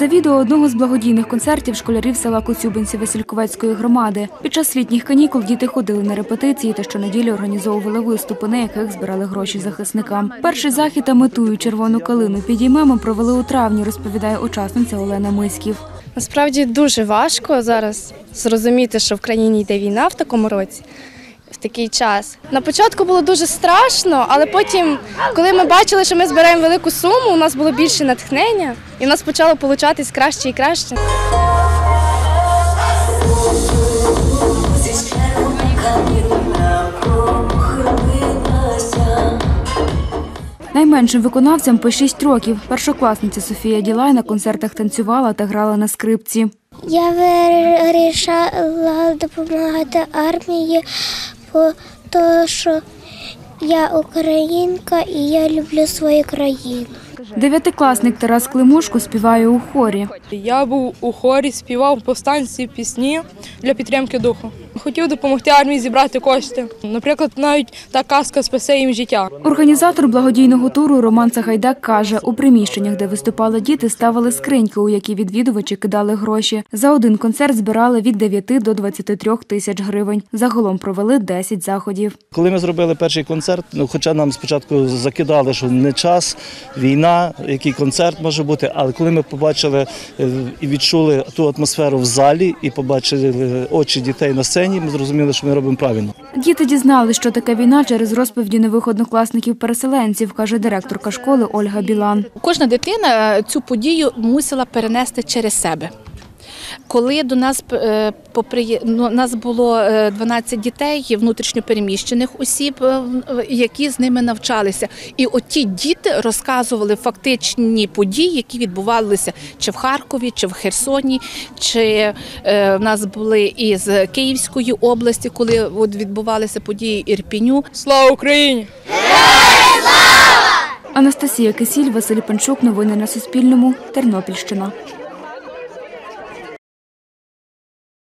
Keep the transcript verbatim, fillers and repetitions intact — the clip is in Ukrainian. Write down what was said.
Це відео одного з благодійних концертів школярів села Коцюбинці Васильковецької громади. Під час літніх канікул діти ходили на репетиції та щонеділі організовували виступи, на яких збирали гроші захисникам. Перший захід та метую червону калину підіймемо провели у травні, розповідає учасниця Олена Миськів. Насправді дуже важко зараз зрозуміти, що в країні йде війна в такому році, в такий час. На початку було дуже страшно, але потім, коли ми бачили, що ми збираємо велику суму, у нас було більше натхнення і в нас почало получатись краще і краще. Найменшим виконавцям по шість років. Першокласниця Софія Ділай на концертах танцювала та грала на скрипці. Я вирішила допомагати армії, тому що я українка і я люблю свою країну. Дев'ятикласник Тарас Климушко співає у хорі. Я був у хорі, співав повстанці пісні для підтримки духу. Хотів допомогти армії зібрати кошти. Наприклад, навіть та казка спасе їм життя. Організатор благодійного туру Роман Сагайдак каже, у приміщеннях, де виступали діти, ставили скриньки, у які відвідувачі кидали гроші. За один концерт збирали від дев'яти до двадцяти трьох тисяч гривень. Загалом провели десять заходів. Коли ми зробили перший концерт, ну, хоча нам спочатку закидали, що не час, війна, який концерт може бути, але коли ми побачили і відчули ту атмосферу в залі і побачили очі дітей на сцені, ми зрозуміли, що ми робимо правильно. Діти дізналися, що таке війна через розповіді нових однокласників-переселенців, каже директорка школи Ольга Білан. Кожна дитина цю подію мусила перенести через себе. Коли до нас, попри, ну, нас було дванадцять дітей, внутрішньопереміщених осіб, які з ними навчалися. І от ті діти розказували фактичні події, які відбувалися чи в Харкові, чи в Херсоні, чи в нас були із Київської області, коли от відбувалися події Ірпіню. Слава Україні! Анастасія Кисіль, Василь Панчук. Новини на Суспільному. Тернопільщина.